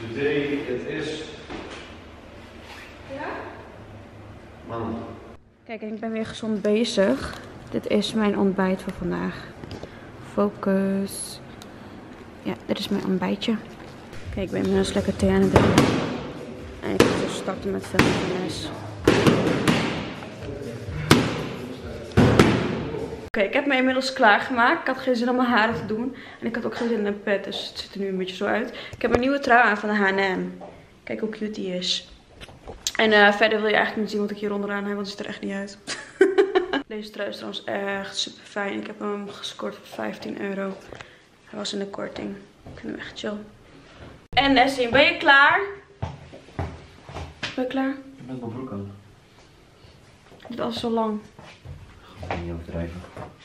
Today it is... Ja? Man. Kijk, ik ben weer gezond bezig. Dit is mijn ontbijt voor vandaag. Focus. Ja, dit is mijn ontbijtje. Kijk, ik ben inmiddels lekker thee aan het drinken. En ik ga dus starten met filmen van les. Oké, ik heb me inmiddels klaargemaakt. Ik had geen zin om mijn haren te doen. En ik had ook geen zin in een pet, dus het ziet er nu een beetje zo uit. Ik heb een nieuwe trui aan van de H&M. Kijk hoe cute die is. En verder wil je eigenlijk niet zien wat ik hier onderaan heb, want het ziet er echt niet uit. Deze trui is trouwens echt super fijn. Ik heb hem gescoord voor 15 euro. Hij was in de korting. Ik vind hem echt chill. En Nessie, ben je klaar? Ben je klaar? Ik ben mijn broek aan. Het is al zo lang. Niet overdrijven.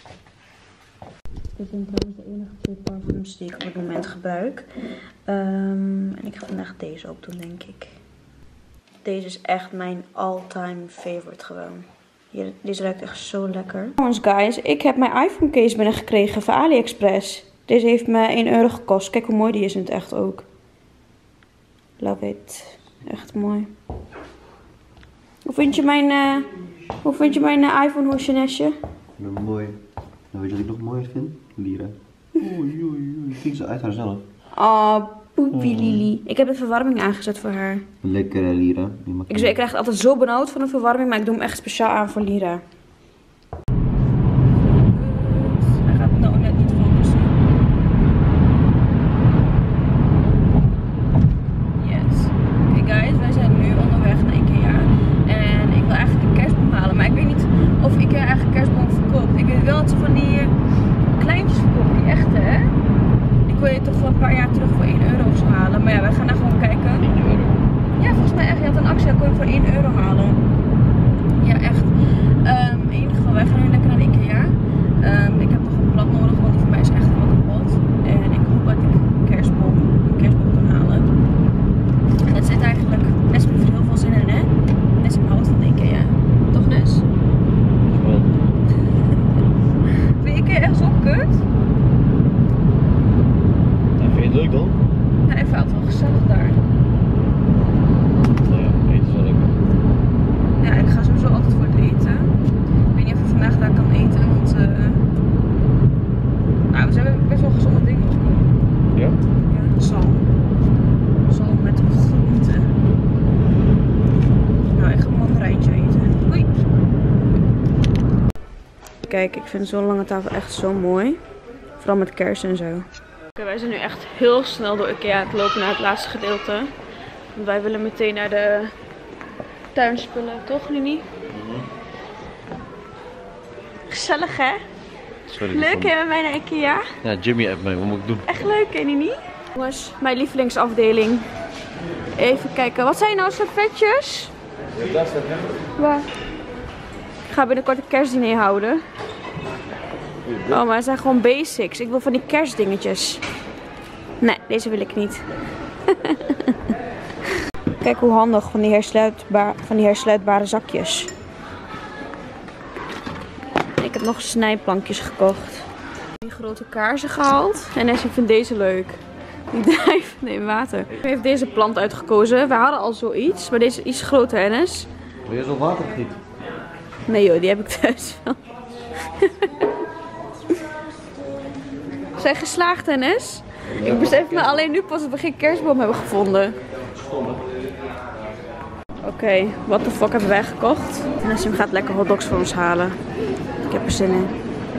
Dit zijn trouwens de enige 2 parfums die ik op het moment gebruik. En ik ga vandaag deze ook doen, denk ik. Deze is echt mijn all-time favorite gewoon. Deze ruikt echt zo lekker. Trouwens guys, ik heb mijn iPhone case binnengekregen van AliExpress. Deze heeft me 1 euro gekost. Kijk hoe mooi die is in het echt ook. Love it. Echt mooi. Hoe vind je mijn iPhone hoesje, Nesje? Ik ben mooi. Nou, weet je wat ik nog mooier vind? Lira. Oei, oei, oei. Kijk ze uit haarzelf. Oh, poepie Lily. Ik heb de verwarming aangezet voor haar. Lekkere Lira. Ik krijg het altijd zo benauwd van de verwarming, maar ik doe hem echt speciaal aan voor Lira. Hij gaat nou net niet focussen. Yes. Hey guys, wij zijn nu onderweg naar Ikea. En ik wil eigenlijk een kerstboom halen, maar ik weet niet of Ikea eigenlijk kerstboom verkoopt. Ik weet wel dat ze van die kleintjes verkopen, die echte hè. Ik wil je toch wel een paar jaar terug voor 1 euro of zo halen. Maar ja, wij gaan daar gewoon kijken. 1 euro. Ja, volgens mij echt. Je had een actie, dan kon je voor 1 euro halen. Ja, echt. In ieder geval, wij gaan nu lekker naar de Ikea. Ik heb nog een blad nodig, want die van mij is echt helemaal kapot. En ik hoop dat ik een kerstboom kan halen. En dat zit eigenlijk. Nes heeft er heel veel zin in, hè? Nes houdt van de Ikea. Toch, Nes? Vind je Ikea echt zo kut? Vind je het leuk dan? Ja, ik vind het wel gezellig daar. Nou ja, eten is wel lekker. Ja, ik ga sowieso altijd voor het eten. Ik weet niet of je vandaag daar kan eten, want nou, ze hebben best wel gezonde dingen ook. Ja? Ja, zalm. Zalm met groenten. Nou, ik ga een mandarijntje eten. Oei. Kijk, ik vind zo'n lange tafel echt zo mooi. Vooral met kerst en zo. Oké, wij zijn nu echt heel snel door Ikea aan het lopen naar het laatste gedeelte. Want wij willen meteen naar de tuinspullen, toch Nini? Gezellig hè? Sorry, Leuk hè met mij naar Ikea? Ja, Jimmy appt mij. Wat moet ik doen? Echt leuk hè Nini? Jongens, mijn lievelingsafdeling. Even kijken, wat zijn nou servetjes? Waar? Ik ga binnenkort een kerstdiner houden. Oh, maar het zijn gewoon basics. Ik wil van die kerstdingetjes. Nee, deze wil ik niet. Kijk hoe handig van die hersluitbare zakjes. Ik heb nog snijplankjes gekocht. Die grote kaarsen gehaald. En Nessie vindt deze leuk. Die drijvende in water. Ik heeft deze plant uitgekozen. We hadden al zoiets, maar deze is iets groter, Hennis. Wil je zo water gieten? Nee joh, die heb ik thuis wel. Zijn geslaagd, Hennis? Ik besef me alleen nu pas dat we geen kerstboom hebben gevonden. Oké, what the fuck hebben wij gekocht? Nessim gaat lekker hotdogs voor ons halen. Ik heb er zin in.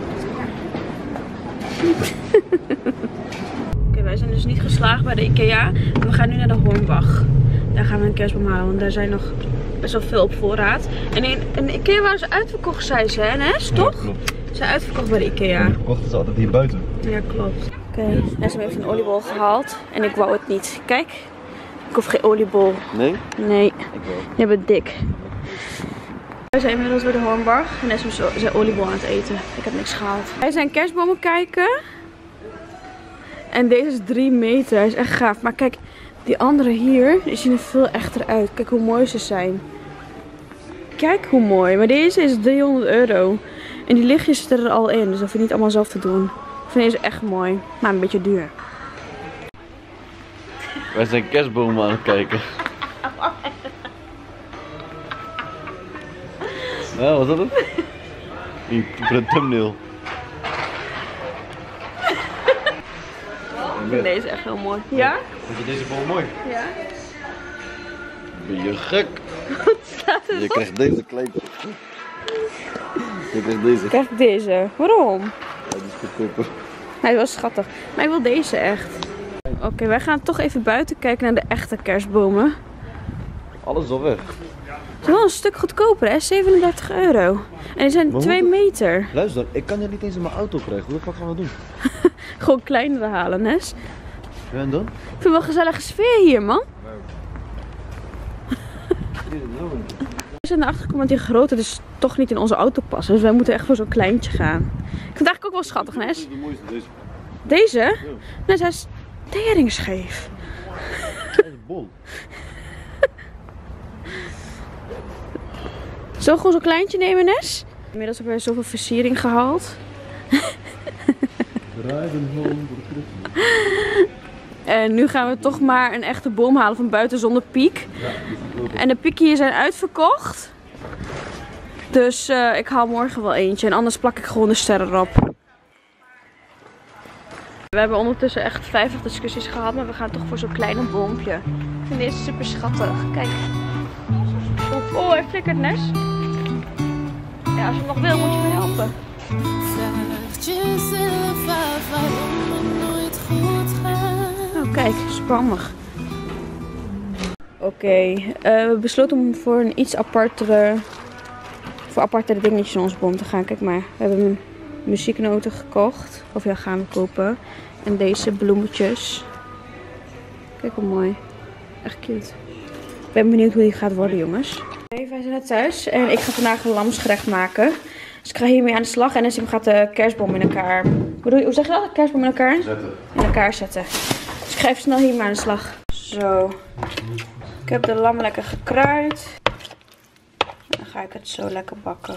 Oké, wij zijn dus niet geslaagd bij de Ikea. We gaan nu naar de Hornbach. Daar gaan we een kerstboom halen, want daar zijn nog best wel veel op voorraad. En in de Ikea waren ze uitverkocht, zei ze, hè Nes? Toch? Ja, klopt. Ze zijn uitverkocht bij de Ikea. De verkochten ze altijd hier buiten. Ja, klopt. Oké, Nessim heeft een oliebol gehaald. En ik wou het niet. Kijk, ik hoef geen oliebol. Nee? Nee, Ik wel. je bent dik. We zijn inmiddels bij de Hornbach en Nessim is zijn oliebol aan het eten. Ik heb niks gehaald. Wij zijn kerstbomen kijken. En deze is 3 meter. Hij is echt gaaf. Maar kijk, die andere hier, die zien er veel echter uit. Kijk hoe mooi ze zijn. Kijk hoe mooi. Maar deze is 300 euro. En die lichtjes zitten er al in. Dus dat hoef je niet allemaal zelf te doen. Ik vind deze echt mooi. Maar een beetje duur. Wij zijn kerstbomen aan het kijken. Ja, wat is dat? Een thumbnail. Ik vind deze echt heel mooi. Ja? Vind je deze boom mooi? Ja. Ben je gek? Wat staat er? Je krijgt deze kleintje. Je krijgt deze. Krijg ik deze? Waarom? Ja, die is goedkoper. Hij is wel schattig. Maar ik wil deze echt. Oké, wij gaan toch even buiten kijken naar de echte kerstbomen. Alles al weg. Ze zijn wel een stuk goedkoper, hè? 37 euro. En die zijn Maar 2 meter. Luister, ik kan dit niet eens in mijn auto krijgen. Hoe de fuck gaan we doen? Gewoon kleinere halen, Nes. Ja, en dan? Ik vind wel een gezellige sfeer hier, man. We zijn erachter gekomen dat die grote dus toch niet in onze auto passen. Dus wij moeten echt voor zo'n kleintje gaan. Ik vind het eigenlijk ook wel schattig, Nes. Dit is de mooiste, deze. Deze? Ja. Nes, hij is teringscheef. Hij is bol. Zullen we gewoon zo'n kleintje nemen, Nes? Inmiddels hebben we zoveel versiering gehaald. En nu gaan we toch maar een echte boom halen van buiten zonder piek. En de pieken hier zijn uitverkocht. Dus ik haal morgen wel eentje. En anders plak ik gewoon de sterren erop. We hebben ondertussen echt 50 discussies gehad. Maar we gaan toch voor zo'n kleine boompje. Ik vind deze super schattig. Kijk. Oh, hij flikkert, Nes. Ja, als je het nog wil, moet je me helpen. Vraagt jezelf af waarom het nooit goed gaat. Oh, kijk, spannend. Oké, we besloten om voor een iets apartere dingetjes in onze boom te gaan. Kijk maar, we hebben muzieknoten gekocht. Of ja, gaan we kopen. En deze bloemetjes. Kijk hoe mooi. Echt cute. Ik ben benieuwd hoe die gaat worden, jongens. Wij zijn net thuis en ik ga vandaag een lamsgerecht maken. Dus ik ga hiermee aan de slag en Nessim gaat de kerstboom in elkaar... Hoe zeg je dat? De kerstboom in elkaar? Zetten. In elkaar zetten. Dus ik ga even snel hiermee aan de slag. Zo. Ik heb de lam lekker gekruid. Dan ga ik het zo lekker bakken.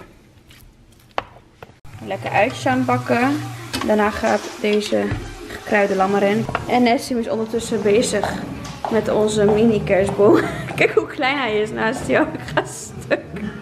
Lekker uitjes aan het bakken. Daarna gaat deze gekruide lam erin. En Nessim is ondertussen bezig met onze mini kerstboom. Kijk hoe klein hij is naast jou. Ik ga stuk.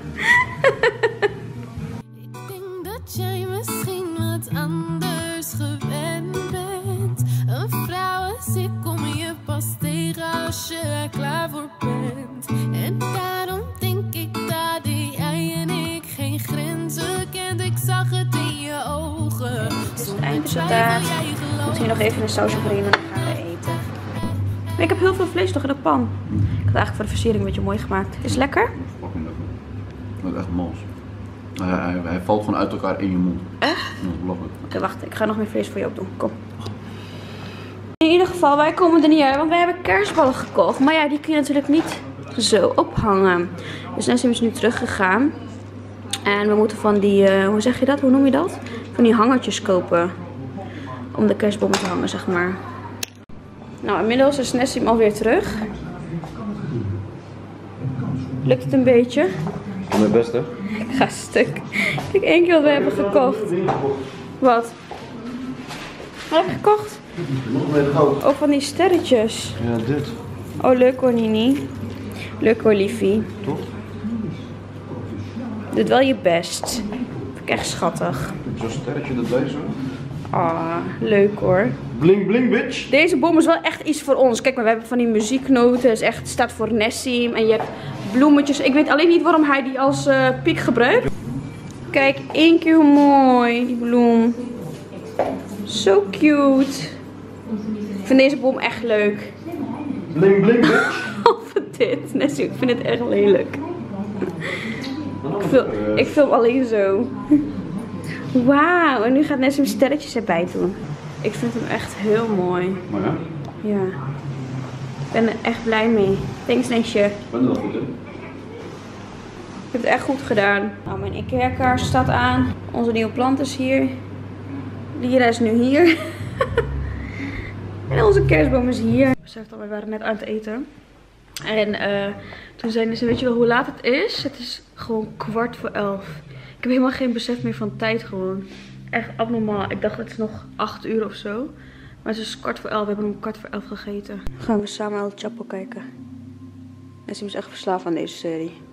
Ik denk dat jij misschien wat anders gewend bent. Een vrouw als ik kom je pas tegen als je er klaar voor bent. En daarom denk ik dat jij en ik geen grenzen kent. Ik zag het in je ogen. Dit is het eindresultaat. Misschien nog even een sausje erin en dan gaan we eten. Maar ik heb heel veel vlees toch in de pan. Ik had eigenlijk voor de versiering een beetje mooi gemaakt. Is het lekker? Fucking lekker. Dat is echt mals. Hij valt gewoon uit elkaar in je mond. Echt? Ja, belachelijk. Oké, wacht. Ik ga nog meer vlees voor je opdoen. Kom. In ieder geval, wij komen er niet uit, want wij hebben kerstballen gekocht. Maar ja, die kun je natuurlijk niet zo ophangen. Dus Nessim is nu teruggegaan. En we moeten van die, hoe zeg je dat? Hoe noem je dat? Van die hangertjes kopen. Om de kerstbomen te hangen, zeg maar. Nou, inmiddels is Nessim alweer terug. Lukt het een beetje? Mijn best, hè? Ik ga stuk. Kijk, 1 keer wat we hebben gekocht. Wat? Wat heb je gekocht? Oh, van die sterretjes. Ja, dit. Oh, leuk hoor, Nini. Leuk hoor, liefie. Toch? Doe wel je best. Vind ik echt schattig. Zo'n sterretje erbij zo. Ah, leuk hoor. Bling bling bitch. Deze bom is wel echt iets voor ons. Kijk maar, we hebben van die muzieknoten. Het is echt, staat voor Nessim. En je hebt bloemetjes. Ik weet alleen niet waarom hij die als piek gebruikt. Kijk, 1 keer hoe mooi die bloem. Zo cute. Ik vind deze bom echt leuk. Bling bling bitch. Of dit. Nessim, ik vind het echt lelijk. Ik film alleen zo. Wauw, en nu gaat Nessim sterretjes erbij doen. Ik vind hem echt heel mooi. Maar ja, Ja. Ik ben er echt blij mee. Thanks, Nesje. ik ben er wel goed in. Je hebt het echt goed gedaan. Nou, mijn IKEA-kaars staat aan. Onze nieuwe plant is hier. Lira is nu hier. En onze kerstboom is hier. Ik besef dat we waren net aan het eten. En toen zeiden ze, weet je wel hoe laat het is? Het is gewoon 11:15. Ik heb helemaal geen besef meer van tijd gewoon. Echt abnormaal. Ik dacht het is nog 8 uur of zo. Maar het is 11:15. We hebben om 11:15 gegeten. Gaan we samen El Chapo kijken. En ze is echt verslaafd aan deze serie.